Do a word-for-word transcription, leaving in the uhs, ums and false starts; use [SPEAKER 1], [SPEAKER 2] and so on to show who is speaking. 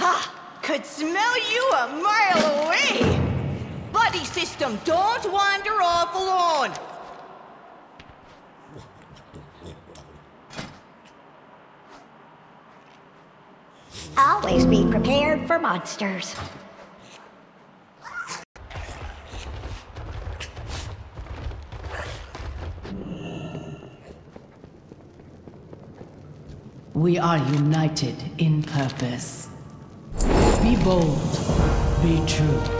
[SPEAKER 1] Ha! Could smell you a mile away! Buddy system, don't wander off alone!
[SPEAKER 2] Always be prepared for monsters.
[SPEAKER 3] We are united in purpose. Be bold, be true.